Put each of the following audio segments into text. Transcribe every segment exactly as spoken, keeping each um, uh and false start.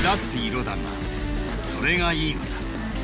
立つ色だが、それがいいのさ。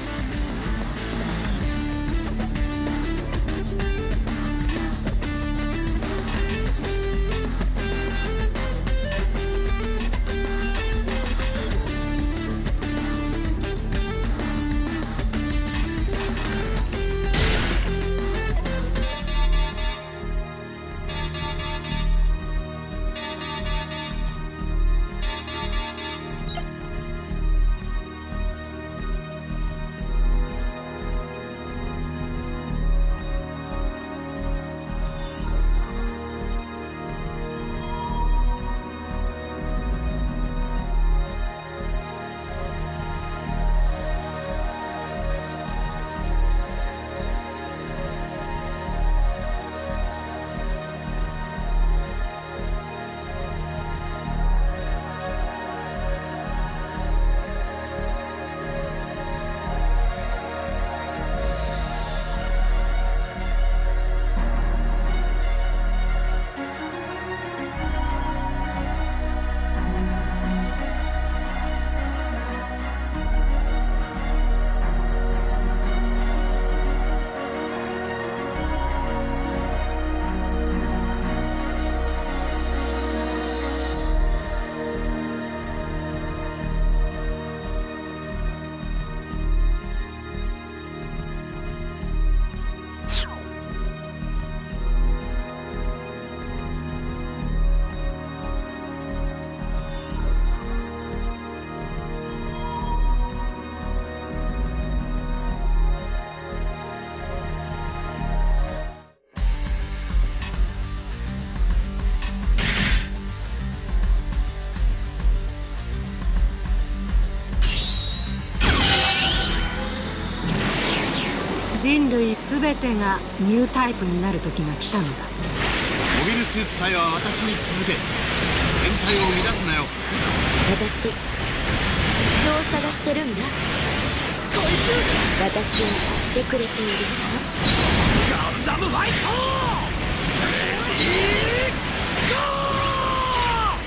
人類すべてがニュータイプになる時が来たのだ。 モビルスーツ隊は私に続け。全体を乱すなよ。 私人を探してるんだ。こいつ私を知ってくれているガンダムファイトレディーゴー。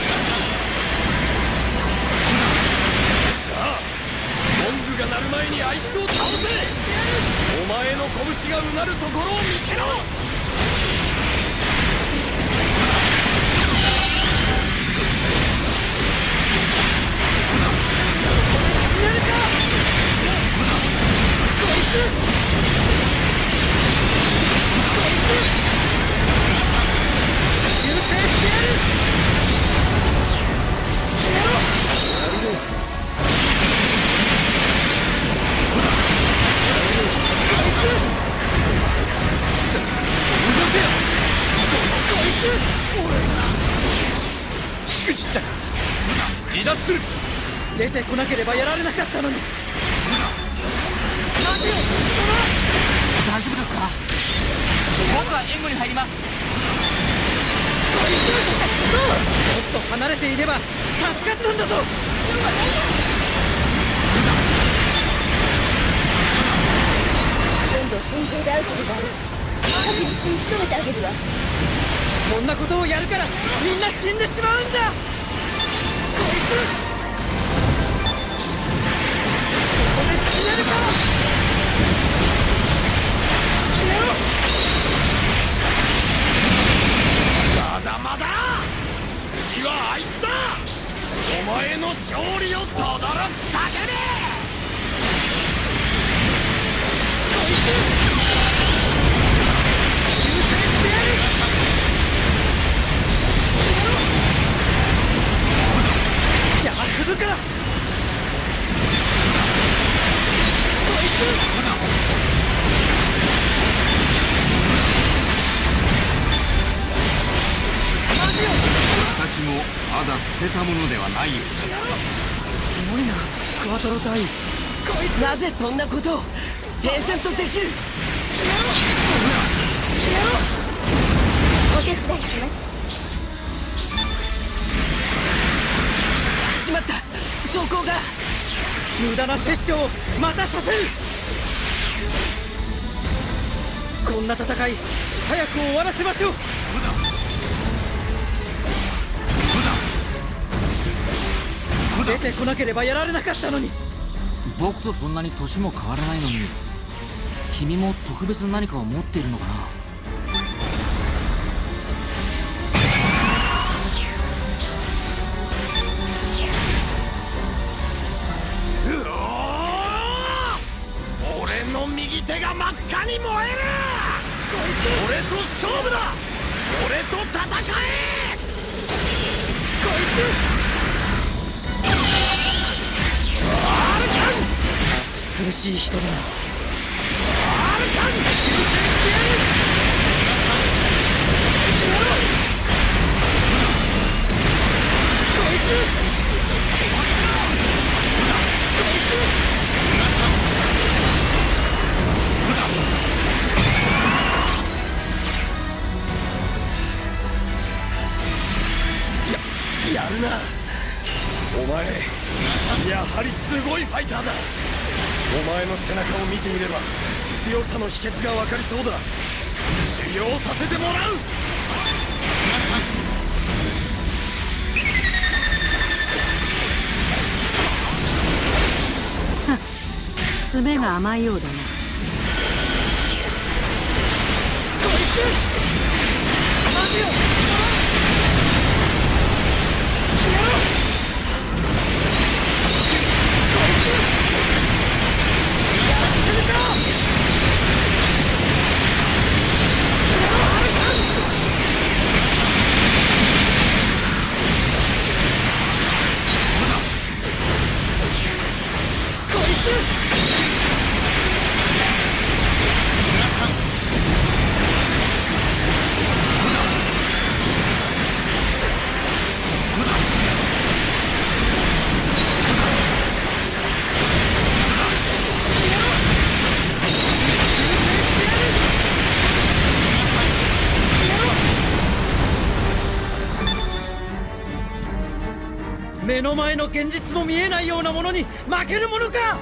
さあゴングが鳴る前にあいつを倒せ。お前の拳がうなるところを見せろ。死ねるかこいつ。こいつ修正してやる。消えろ。やるよ。しくじったか。離脱する。出てこなければやられなかったのに。待てよ。大丈夫ですか。僕は援護に入ります。もっと離れていれば助かったんだぞ。 今度戦場で会うことがある。確実に仕留めてあげるわ。 こんなことをやるからみんな死んでしまうんだ。こいつここで死ねるか。消えろ。まだまだ。次はあいつだ。お前の勝利を轟く叫べ。こいつ修正してやる。邪魔するから。こいつ私もまだ捨てたものではないよ。すごいなクワトロ隊。 なぜそんなことを平然とできる。 お手伝いします。 しまった。装甲が無駄な殺生をまたさせる。こんな戦い早く終わらせましょう。そこだそこだそこだ出てこなければやられなかったのに。 僕とそんなに年も変わらないのに、君も特別な何かを持っているのかな。 俺の右手が真っ赤に燃える。俺と勝負だ。俺と戦え。こいつアルカン。 暑苦しい人だな。 アルカン。こいつやるな。お前やはりすごいファイターだ。お前の背中を見ていれば強さの秘訣が分かりそうだ。修行させてもらう。 爪が甘いようだな。こいつ待てよ。 目の前の現実も見えないようなものに負けるものか。